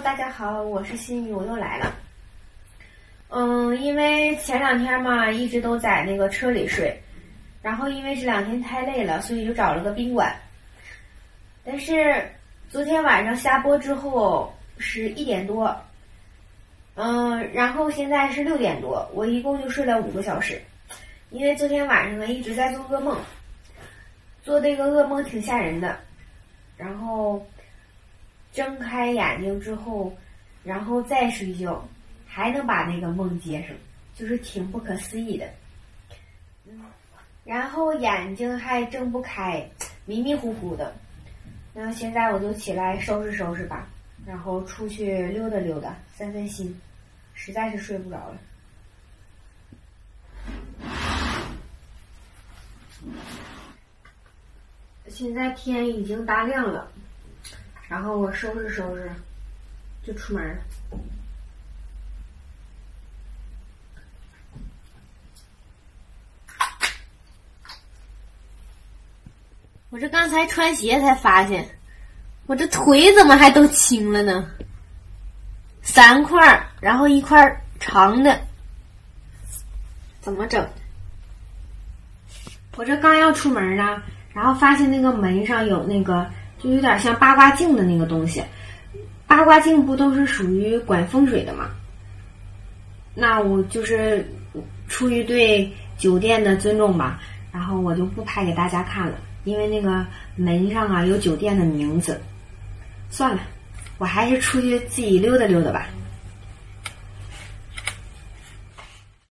大家好，我是心雨，我又来了。因为前2天嘛，一直都在那个车里睡，然后因为这2天太累了，所以就找了个宾馆。但是昨天晚上下播之后是1点多，然后现在是6点多，我一共就睡了5个小时。因为昨天晚上呢一直在做噩梦，做这个噩梦挺吓人的，然后睁开眼睛之后，然后再睡觉，还能把那个梦接上，就是挺不可思议的。然后眼睛还睁不开，迷迷糊糊的。那现在我就起来收拾收拾吧，然后出去溜达溜达，散散心，实在是睡不着了。现在天已经大亮了，然后我收拾收拾就出门了。我这刚才穿鞋才发现，我这腿怎么还都青了呢？3块，然后1块长的，怎么整？我这刚要出门呢，然后发现那个门上有那个就有点像八卦镜的那个东西。八卦镜不都是属于管风水的吗？那我就是出于对酒店的尊重吧，然后我就不拍给大家看了，因为那个门上有酒店的名字。算了，我还是出去自己溜达溜达吧。